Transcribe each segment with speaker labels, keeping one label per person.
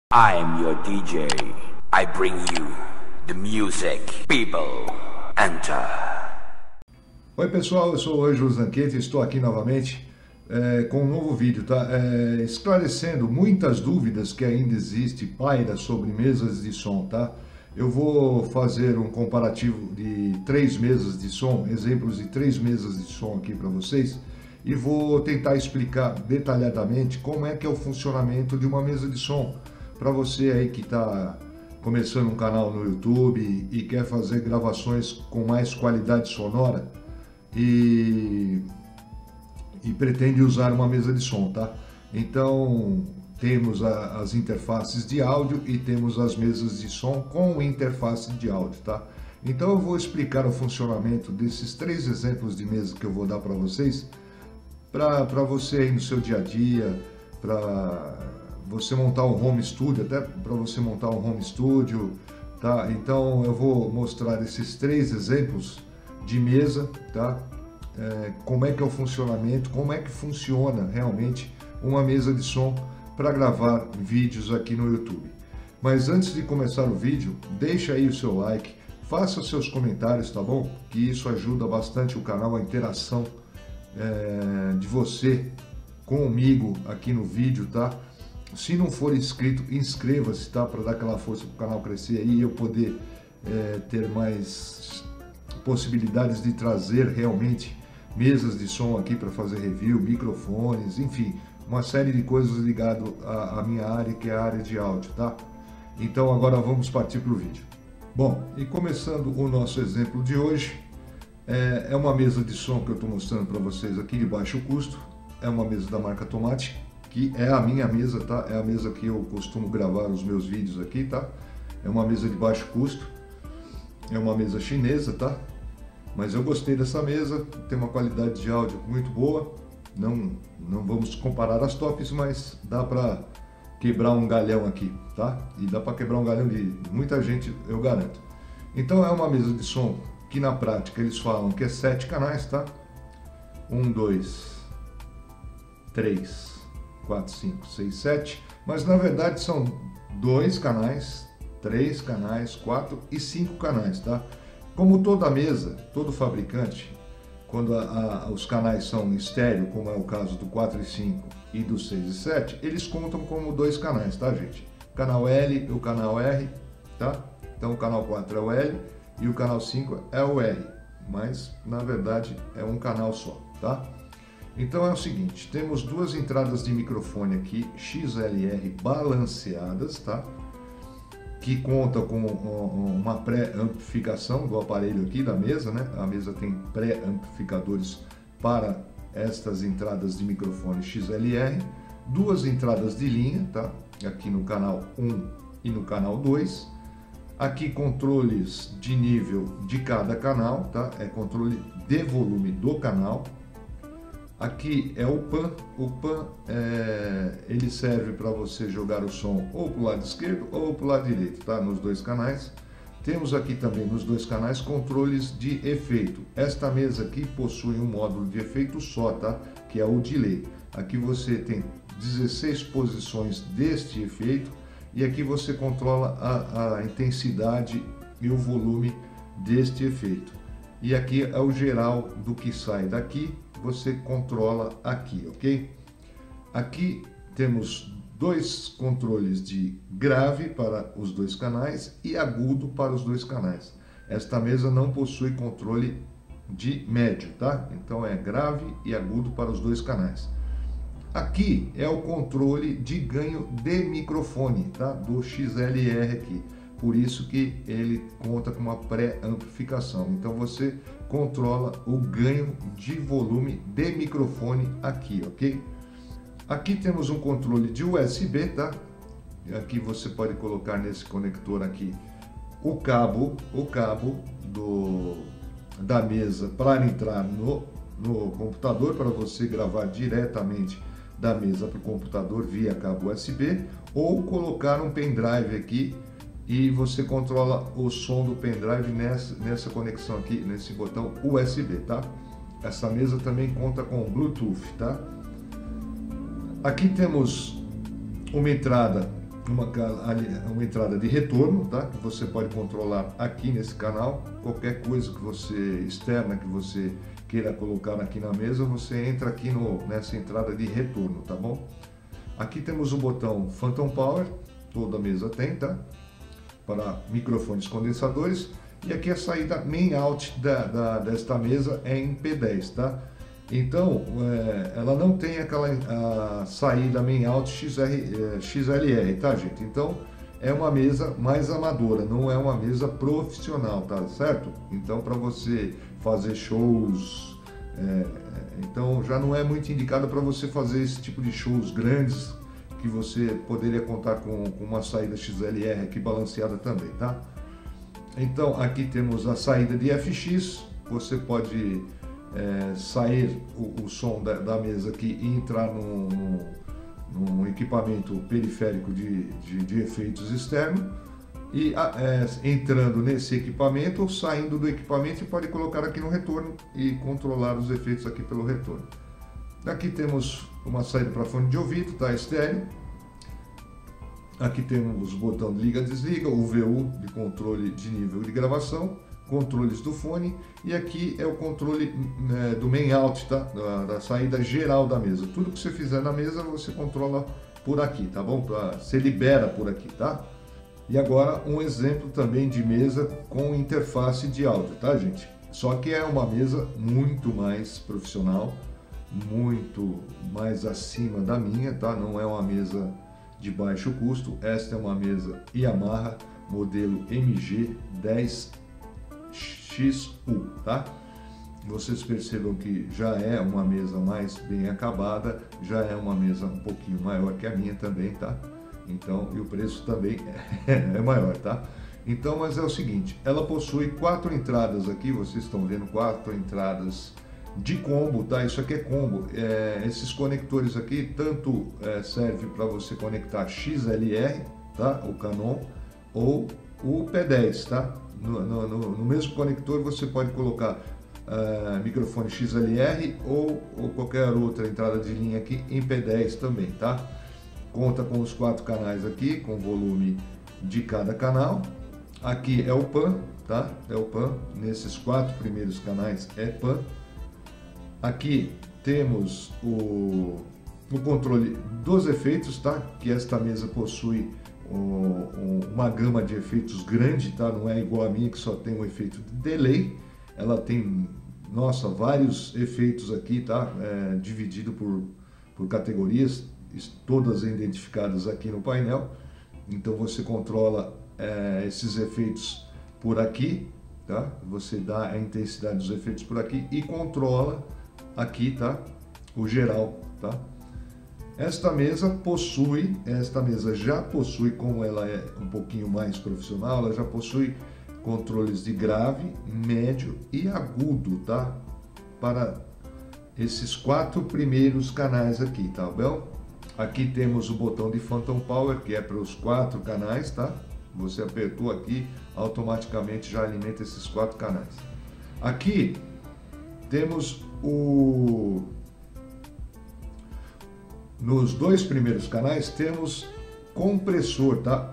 Speaker 1: I am your DJ. I bring you the music. People, enter.
Speaker 2: Oi pessoal, eu sou o Ângelo Zanquete e estou aqui novamente com um novo vídeo, tá? Esclarecendo muitas dúvidas que ainda paira sobre mesas de som, tá? Eu vou fazer um comparativo de 3 mesas de som, exemplos de 3 mesas de som aqui para vocês, e vou tentar explicar detalhadamente como é que é o funcionamento de uma mesa de som, para você aí que está começando um canal no YouTube e quer fazer gravações com mais qualidade sonora e pretende usar uma mesa de som, tá? Então temos as interfaces de áudio e temos as mesas de som com interface de áudio, tá? Então eu vou explicar o funcionamento desses 3 exemplos de mesa que eu vou dar para vocês, para você aí no seu dia a dia, para você montar um home studio, até para você montar um home studio, tá? Então eu vou mostrar esses 3 exemplos de mesa, tá? Como é que é o funcionamento, como é que funciona realmente uma mesa de som para gravar vídeos aqui no YouTube. Mas antes de começar o vídeo, deixa aí o seu like, faça os seus comentários, tá bom? Que isso ajuda bastante o canal, a interação de você comigo aqui no vídeo, tá? Se não for inscrito, inscreva-se, tá? Para dar aquela força para o canal crescer aí e eu poder ter mais possibilidades de trazer realmente mesas de som aqui para fazer review, microfones, enfim, uma série de coisas ligado à minha área, que é a área de áudio, tá? Então agora vamos partir para o vídeo. Bom, e começando o nosso exemplo de hoje, é uma mesa de som que eu estou mostrando para vocês aqui de baixo custo, é uma mesa da marca Tomate, que é a minha mesa, tá? É a mesa que eu costumo gravar os meus vídeos aqui, tá? É uma mesa de baixo custo, é uma mesa chinesa, tá? Mas eu gostei dessa mesa, tem uma qualidade de áudio muito boa, não vamos comparar as tops, mas dá para quebrar um galhão aqui, tá? E dá para quebrar um galhão de muita gente, eu garanto. Então é uma mesa de som que na prática eles falam que é 7 canais, tá? 1, 2, 3, 4, 5, 6, 7, mas na verdade são 2 canais, 3 canais, 4 e 5 canais, tá? Como toda mesa, todo fabricante, quando os canais são estéreo, como é o caso do 4 e 5 e do 6 e 7, eles contam como 2 canais, tá, gente? O canal L e o canal R, tá? Então o canal 4 é o L e o canal 5 é o R, mas na verdade é um canal só, tá? Então é o seguinte, temos 2 entradas de microfone aqui, XLR balanceadas, tá? Que conta com uma pré-amplificação do aparelho aqui da mesa, né? A mesa tem pré-amplificadores para estas entradas de microfone XLR, 2 entradas de linha, tá? Aqui no canal 1 e no canal 2. Aqui controles de nível de cada canal, tá? É controle de volume do canal. Aqui é o pan, ele serve para você jogar o som ou para o lado esquerdo ou para o lado direito, tá? Nos 2 canais. Temos aqui também nos 2 canais controles de efeito. Esta mesa aqui possui um módulo de efeito só, tá? Que é o delay. Aqui você tem 16 posições deste efeito e aqui você controla a intensidade e o volume deste efeito. E aqui é o geral do que sai daqui, você controla aqui, ok? Aqui temos 2 controles de grave para os 2 canais e agudo para os 2 canais. Esta mesa não possui controle de médio, tá? Então é grave e agudo para os 2 canais. Aqui é o controle de ganho de microfone, tá? Do XLR aqui. Por isso que ele conta com uma pré-amplificação. Então você controla o ganho de volume de microfone aqui, ok? Aqui temos um controle de USB, tá? Aqui você pode colocar nesse conector aqui o cabo da mesa para entrar no computador, para você gravar diretamente da mesa para o computador via cabo USB, ou colocar um pendrive aqui e você controla o som do pendrive nessa conexão aqui, nesse botão USB, tá? Essa mesa também conta com Bluetooth, tá? Aqui temos uma entrada uma entrada de retorno, tá? Que você pode controlar aqui nesse canal. Qualquer coisa que você externa que você queira colocar aqui na mesa, você entra aqui nessa entrada de retorno, tá bom? Aqui temos o botão Phantom Power, toda mesa tem, tá? Para microfones condensadores. E aqui a saída main out desta mesa é em P10, tá? Então, ela não tem a saída main out XLR, tá, gente? Então, é uma mesa mais amadora, não é uma mesa profissional, tá certo? Então, para você fazer shows, então já não é muito indicado para você fazer esse tipo de shows grandes, que você poderia contar com uma saída XLR aqui balanceada também, tá? Então, aqui temos a saída de FX, você pode sair o som da mesa aqui e entrar num equipamento periférico de efeitos externo, e entrando nesse equipamento ou saindo do equipamento, você pode colocar aqui no retorno e controlar os efeitos aqui pelo retorno. Aqui temos uma saída para fone de ouvido, tá, estéreo. Aqui temos o botão de liga-desliga, o VU de controle de nível de gravação, controles do fone, e aqui é o controle do main out, tá? Da saída geral da mesa. Tudo que você fizer na mesa você controla por aqui, tá bom? Você libera por aqui, tá? E agora um exemplo também de mesa com interface de áudio, tá, gente? Só que é uma mesa muito mais profissional, muito mais acima da minha, tá? Não é uma mesa de baixo custo. Esta é uma mesa Yamaha modelo MG10XU, tá? Vocês percebam que já é uma mesa mais bem acabada, já é uma mesa um pouquinho maior que a minha também, tá? Então, e o preço também é maior, tá? Então, mas é o seguinte, ela possui 4 entradas aqui, vocês estão vendo 4 entradas de combo, tá? Isso aqui é combo. Esses conectores aqui tanto serve para você conectar XLR, tá? O Canon, ou o P10, tá? No mesmo conector você pode colocar microfone XLR ou qualquer outra entrada de linha aqui em P10 também, tá? Conta com os 4 canais aqui, com volume de cada canal. Aqui é o PAN, tá? É o PAN. Nesses 4 primeiros canais é PAN. Aqui temos o controle dos efeitos, tá? Que esta mesa possui uma gama de efeitos grande, tá? Não é igual a minha que só tem um efeito de delay. Ela tem, nossa, vários efeitos aqui, tá? Dividido por categorias, todas identificadas aqui no painel. Então você controla esses efeitos por aqui, tá? Você dá a intensidade dos efeitos por aqui e controla aqui, tá? O geral, tá? Esta mesa já possui, como ela é um pouquinho mais profissional, ela já possui controles de grave, médio e agudo, tá? Para esses 4 primeiros canais aqui, tá bom? Aqui temos o botão de Phantom Power, que é para os 4 canais, tá? Você apertou aqui, automaticamente já alimenta esses 4 canais. Aqui temos nos 2 primeiros canais temos compressor, tá?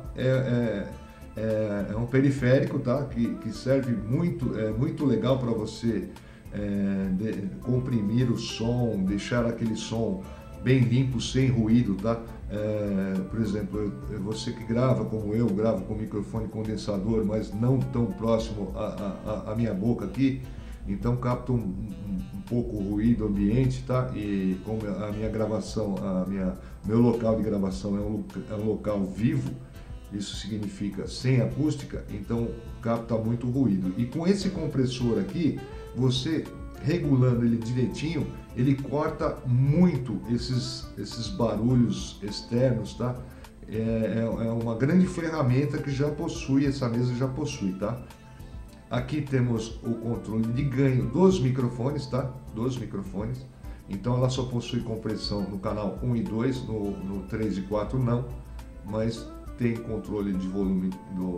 Speaker 2: É um periférico, tá? Que serve muito legal para você comprimir o som, deixar aquele som bem limpo, sem ruído, tá? Por exemplo, você que grava como eu, gravo com microfone condensador, mas não tão próximo à minha boca aqui, então capta um pouco o ruído ambiente, tá? E como a minha gravação, meu local de gravação é um local vivo, isso significa sem acústica, então capta muito ruído. E com esse compressor aqui, você regulando ele direitinho, ele corta muito esses barulhos externos, tá? É uma grande ferramenta que essa mesa já possui, tá? Aqui temos o controle de ganho dos microfones, tá? Dos microfones. Então ela só possui compressão no canal 1 e 2, no 3 e 4 não, mas tem controle de volume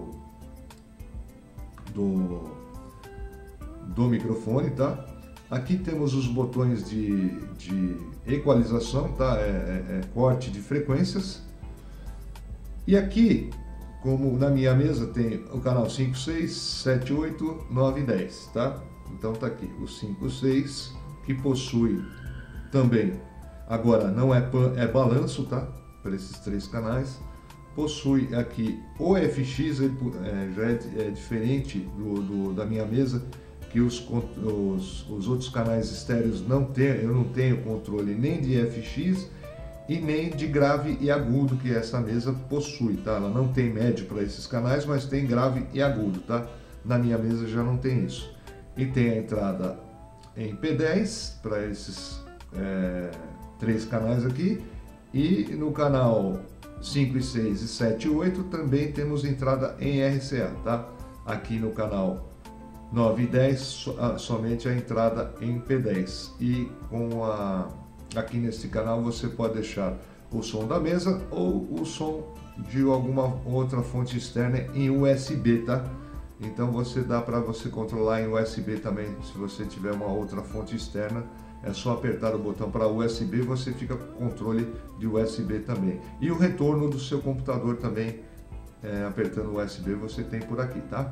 Speaker 2: do microfone, tá? Aqui temos os botões de equalização, tá? Corte de frequências. E aqui, como na minha mesa tem o canal 5, 6, 7, 8, 9 e 10, tá? Então tá aqui o 5, 6, que possui também, agora não é pan, é balanço, tá? Para esses 3 canais. Possui aqui o FX, ele, já é diferente da minha mesa, que os outros canais estéreos não tem, eu não tenho controle nem de FX e nem de grave e agudo, que essa mesa possui, tá? Ela não tem médio para esses canais, mas tem grave e agudo, tá? Na minha mesa já não tem isso. E tem a entrada em P10 para esses 3 canais aqui, e no canal 5 e 6 e 7 e 8 também temos entrada em RCA, tá? Aqui no canal 9 e 10 somente a entrada em P10, e aqui nesse canal você pode deixar o som da mesa ou o som de alguma outra fonte externa em USB, tá? Então dá para você controlar em USB também. Se você tiver uma outra fonte externa, é só apertar o botão para USB, você fica com controle de USB também. E o retorno do seu computador também, apertando o USB, você tem por aqui, tá?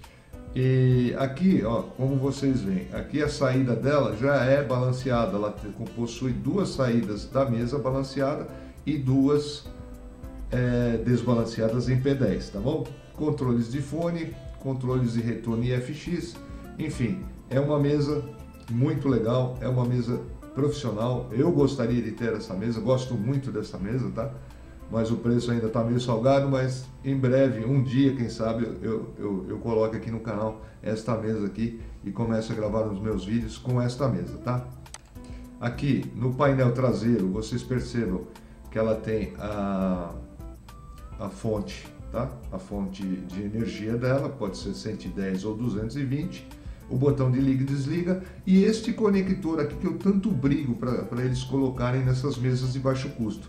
Speaker 2: E aqui, ó, como vocês veem, aqui a saída dela já é balanceada, ela possui 2 saídas da mesa balanceada e 2 desbalanceadas em P10, tá bom? Controles de fone, controles de retorno e FX, enfim, é uma mesa muito legal, é uma mesa profissional. Eu gostaria de ter essa mesa, gosto muito dessa mesa, tá? Mas o preço ainda está meio salgado, mas em breve, um dia, quem sabe, eu coloco aqui no canal esta mesa aqui e começo a gravar os meus vídeos com esta mesa, tá? Aqui no painel traseiro, vocês percebam que ela tem a fonte, tá? A fonte de energia dela, pode ser 110 ou 220, o botão de liga e desliga, e este conector aqui que eu tanto brigo para eles colocarem nessas mesas de baixo custo.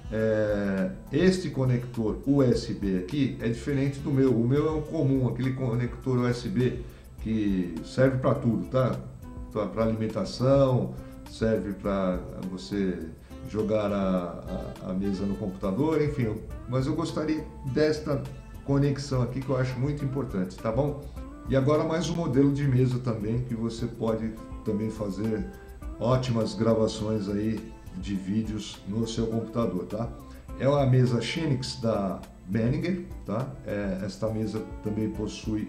Speaker 2: Este conector USB aqui é diferente do meu. O meu é o comum, aquele conector USB que serve para tudo, tá? Para alimentação, serve para você jogar a mesa no computador, enfim. Mas eu gostaria desta conexão aqui, que eu acho muito importante, tá bom? E agora mais um modelo de mesa também, que você pode também fazer ótimas gravações aí de vídeos no seu computador, tá? É uma mesa Xenix da Behringer, tá? Esta mesa também possui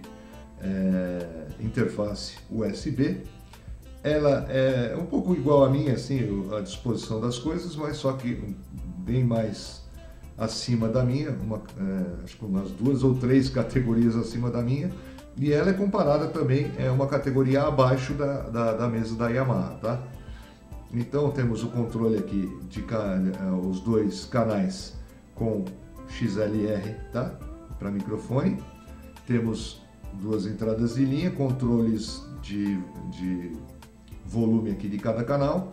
Speaker 2: interface USB. Ela é um pouco igual a minha, assim, a disposição das coisas, mas só que bem mais acima da minha, acho que umas 2 ou 3 categorias acima da minha, e ela é comparada também, uma categoria abaixo da mesa da Yamaha, tá? Então temos o controle aqui de os 2 canais com XLR, tá? Para microfone. Temos 2 entradas de linha, controles de volume aqui de cada canal,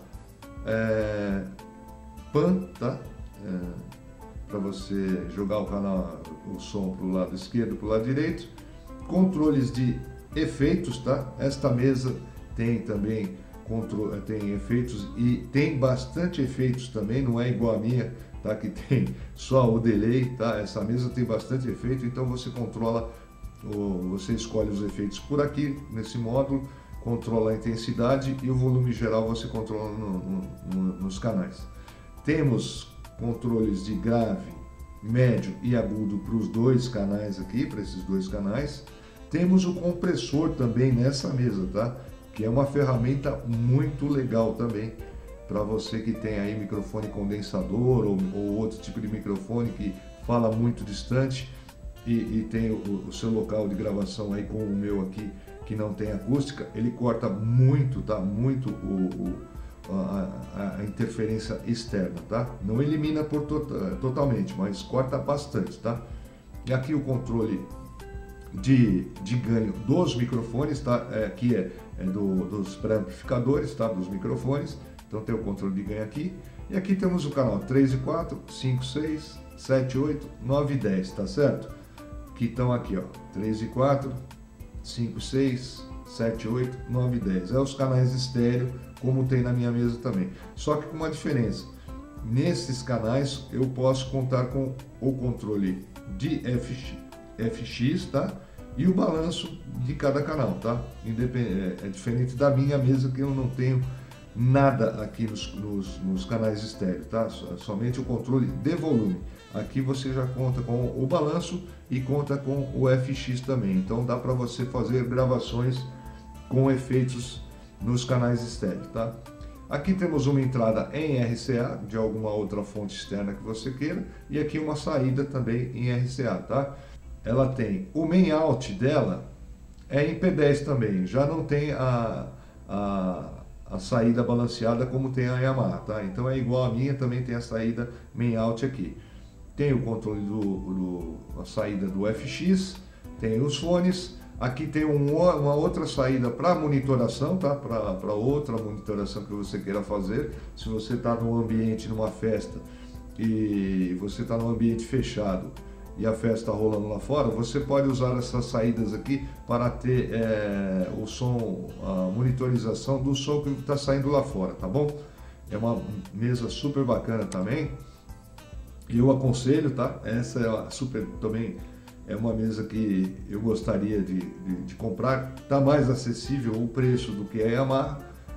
Speaker 2: pan, tá? Para você jogar o som para o lado esquerdo, para o lado direito. Controles de efeitos, tá? Esta mesa tem também tem efeitos, e tem bastante efeitos também, não é igual a minha, tá? Que tem só o delay, tá? Essa mesa tem bastante efeito, então você controla, você escolhe os efeitos por aqui, nesse módulo, controla a intensidade, e o volume geral você controla nos canais. Temos controles de grave, médio e agudo para os 2 canais aqui, para esses 2 canais. Temos o compressor também nessa mesa, tá? Que é uma ferramenta muito legal também para você que tem aí microfone condensador ou outro tipo de microfone que fala muito distante e tem o seu local de gravação aí, como o meu aqui, que não tem acústica. Ele corta muito, tá? Muito a interferência externa, tá? Não elimina totalmente, mas corta bastante, tá? E aqui o controle de ganho dos microfones, tá? Aqui dos pré-amplificadores, tá? Dos microfones. Então tem o controle de ganho aqui. E aqui temos o canal 3 e 4, 5, 6, 7, 8, 9 e 10, tá certo? Que estão aqui, ó, 3 e 4, 5, 6, 7, 8, 9 e 10. É os canais estéreo, como tem na minha mesa também. Só que com uma diferença. nesses canais eu posso contar com o controle de FX, tá? E o balanço de cada canal, tá? É diferente da minha mesa, que eu não tenho nada aqui nos canais estéreo, tá? Somente o controle de volume. Aqui você já conta com o balanço e conta com o FX também. Então dá para você fazer gravações com efeitos nos canais estéreo, tá? Aqui temos uma entrada em RCA de alguma outra fonte externa que você queira, e aqui uma saída também em RCA, tá? Ela tem o main out dela é em P10 também, já não tem a saída balanceada como tem a Yamaha, tá? Então é igual a minha, também tem a saída main out aqui. Tem o controle a saída do FX, tem os fones. Aqui tem uma outra saída para monitoração, tá? Para outra monitoração que você queira fazer. Se você está num ambiente, numa festa, e você está num ambiente fechado e a festa rolando lá fora, você pode usar essas saídas aqui para ter o som, a monitorização do som que está saindo lá fora, tá bom? É uma mesa super bacana também. Eu aconselho, tá? Essa é também é uma mesa que eu gostaria de comprar. Tá mais acessível o preço do que a Yamaha.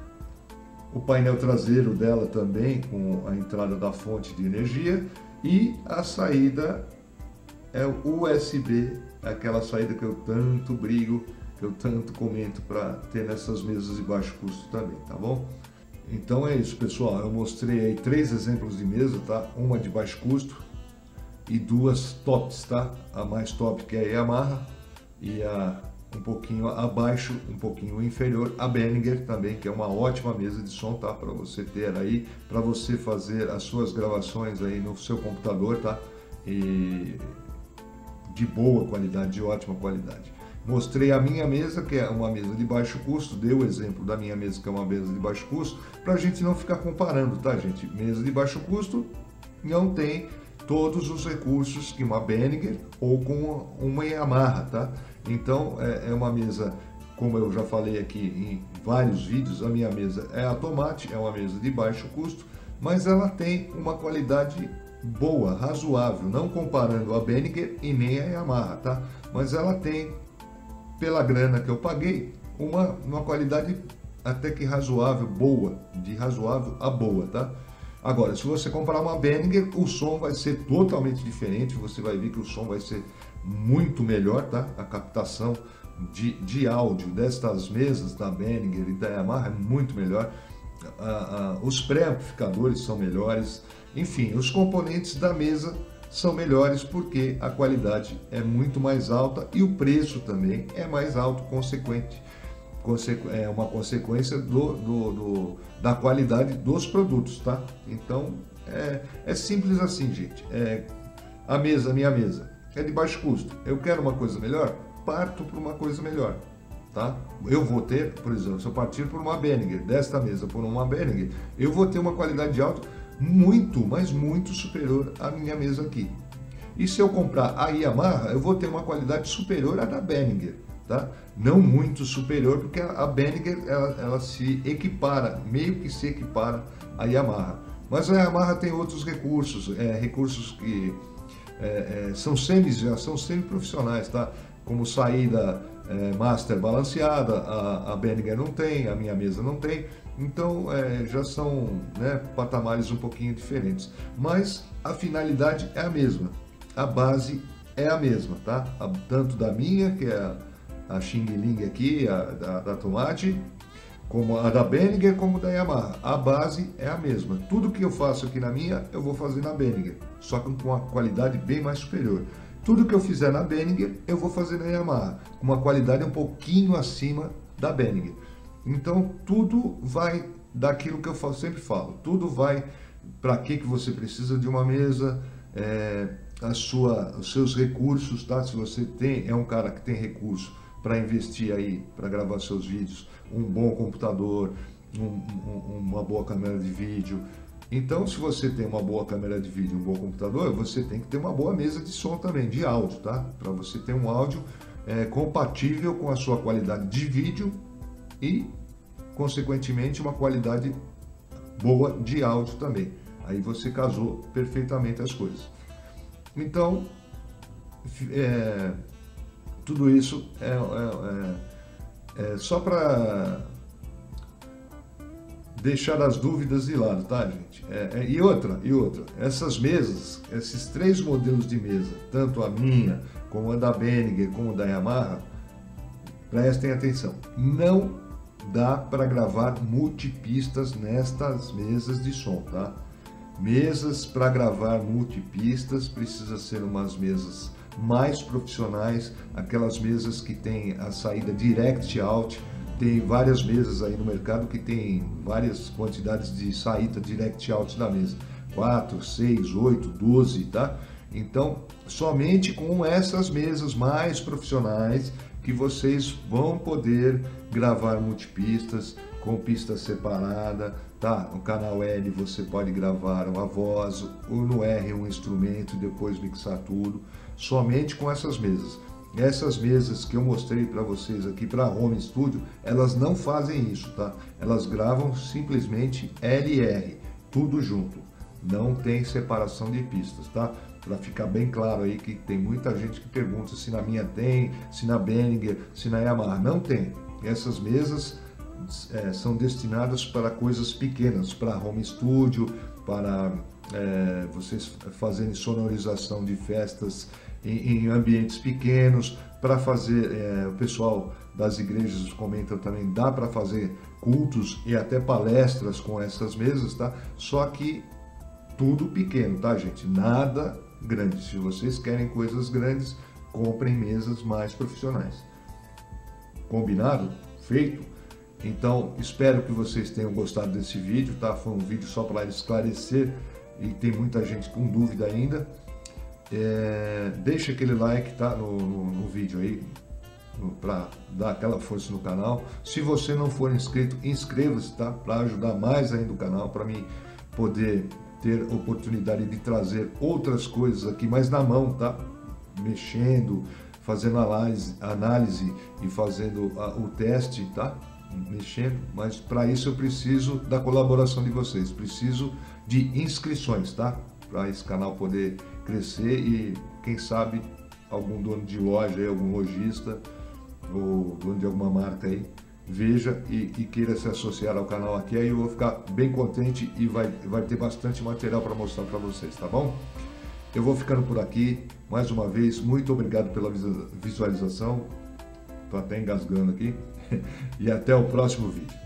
Speaker 2: O painel traseiro dela também, com a entrada da fonte de energia, e a saída é o USB, aquela saída que eu tanto brigo, que eu tanto comento para ter nessas mesas de baixo custo também, tá bom? Então é isso, pessoal. Eu mostrei aí 3 exemplos de mesa, tá? Uma de baixo custo e 2 tops, tá? A mais top, que é a Yamaha, e a um pouquinho abaixo, um pouquinho inferior, a Behringer também, que é uma ótima mesa de som, tá? Para você ter aí, para você fazer as suas gravações aí no seu computador, tá? E de boa qualidade, de ótima qualidade. Mostrei a minha mesa, que é uma mesa de baixo custo, dei o exemplo da minha mesa, que é uma mesa de baixo custo, para a gente não ficar comparando, tá, gente? Mesa de baixo custo não tem todos os recursos que uma Behringer ou com uma Yamaha, tá? Então é uma mesa, como eu já falei aqui em vários vídeos, a minha mesa é a Tomate, é uma mesa de baixo custo, mas ela tem uma qualidade boa, razoável, não comparando a Behringer e nem a Yamaha, tá? Mas ela tem, pela grana que eu paguei, uma qualidade até que razoável, boa, de razoável a boa, tá? Agora, se você comprar uma Behringer, o som vai ser totalmente diferente, você vai ver que o som vai ser muito melhor, tá? A captação de áudio destas mesas da Behringer e da Yamaha é muito melhor, os pré-amplificadores são melhores, enfim, os componentes da mesa são melhores porque a qualidade é muito mais alta e o preço também é mais alto, é uma consequência da qualidade dos produtos, tá? Então é simples assim, gente. Minha mesa é de baixo custo. Eu quero uma coisa melhor, parto para uma coisa melhor, tá? Eu vou ter, por exemplo, se eu partir por uma Behringer, desta mesa por uma Behringer, eu vou ter uma qualidade de áudio muito, mas muito superior à minha mesa aqui. E se eu comprar a Yamaha, eu vou ter uma qualidade superior à da Behringer, tá? Não muito superior, porque a Behringer ela se equipara, meio que se equipara à Yamaha. Mas a Yamaha tem outros recursos, recursos que já são semi-profissionais, tá? Como saída master balanceada, a Behringer não tem, a minha mesa não tem. Então já são, né, patamares um pouquinho diferentes, mas a finalidade é a mesma, a base é a mesma, tá? Tanto da minha, que é a Xing Ling aqui, da Tomate, como a da Behringer, como da Yamaha. A base é a mesma. Tudo que eu faço aqui na minha, eu vou fazer na Behringer, só que com uma qualidade bem mais superior. Tudo que eu fizer na Behringer, eu vou fazer na Yamaha, com uma qualidade um pouquinho acima da Behringer. Então, tudo vai daquilo que eu sempre falo. Tudo vai para que você precisa de uma mesa, os seus recursos, tá? Se você é um cara que tem recurso para investir aí, para gravar seus vídeos, um bom computador, uma boa câmera de vídeo. Então, se você tem uma boa câmera de vídeo, um bom computador, você tem que ter uma boa mesa de som também, de áudio, tá? Para você ter um áudio compatível com a sua qualidade de vídeo e, consequentemente, uma qualidade boa de áudio também. Aí você casou perfeitamente as coisas. Então, tudo isso é só para deixar as dúvidas de lado, tá, gente? E outra, essas mesas, esses 3 modelos de mesa, tanto a minha, como a da Behringer, como a da Yamaha, prestem atenção, não dá para gravar multipistas nestas mesas de som, tá? Mesas para gravar multipistas precisa ser umas mesas mais profissionais, aquelas mesas que tem a saída direct out. Tem várias mesas aí no mercado que tem várias quantidades de saída direct out da mesa, 4, 6, 8, 12, tá? Então, somente com essas mesas mais profissionais que vocês vão poder gravar multipistas com pista separada, tá? No canal L você pode gravar uma voz, ou no R um instrumento e depois mixar tudo, somente com essas mesas. Essas mesas que eu mostrei para vocês aqui para Home Studio, elas não fazem isso, tá? Elas gravam simplesmente LR, tudo junto, não tem separação de pistas, tá? Para ficar bem claro aí que tem muita gente que pergunta se na minha tem, se na Behringer, se na Yamaha, não tem. Essas mesas são destinadas para coisas pequenas, para home studio, para vocês fazerem sonorização de festas em ambientes pequenos, para fazer, o pessoal das igrejas comenta também, dá para fazer cultos e até palestras com essas mesas, tá? Só que tudo pequeno, tá, gente? Nada grande. Se vocês querem coisas grandes, comprem mesas mais profissionais. Combinado? Feito? Então, espero que vocês tenham gostado desse vídeo, tá? Foi um vídeo só para esclarecer e tem muita gente com dúvida ainda. Deixa aquele like, tá? No vídeo aí, para dar aquela força no canal. Se você não for inscrito, inscreva-se, tá? Para ajudar mais ainda o canal, para mim poder ter oportunidade de trazer outras coisas aqui mais na mão, tá? Mexendo, fazendo análise e fazendo o teste, tá? Mexendo, mas para isso eu preciso da colaboração de vocês, preciso de inscrições, tá? Para esse canal poder crescer e quem sabe algum dono de loja aí, algum lojista ou dono de alguma marca aí veja e queira se associar ao canal aqui, aí eu vou ficar bem contente e vai ter bastante material para mostrar para vocês, tá bom? Eu vou ficando por aqui, mais uma vez, muito obrigado pela visualização, tô até engasgando aqui, e até o próximo vídeo.